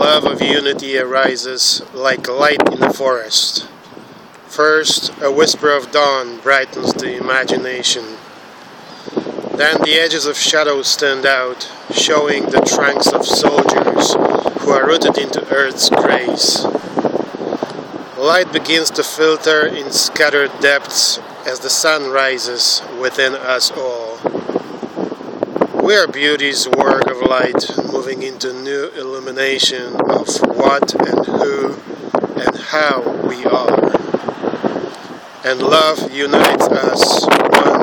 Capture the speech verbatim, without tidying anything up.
love of unity arises like light in the forest. First, a whisper of dawn brightens the imagination. Then the edges of shadows stand out, showing the trunks of soldiers who are rooted into Earth's grace. Light begins to filter in scattered depths as the sun rises within us all. We are beauty's work of light, moving into new illumination of what and who and how we are. And love unites us one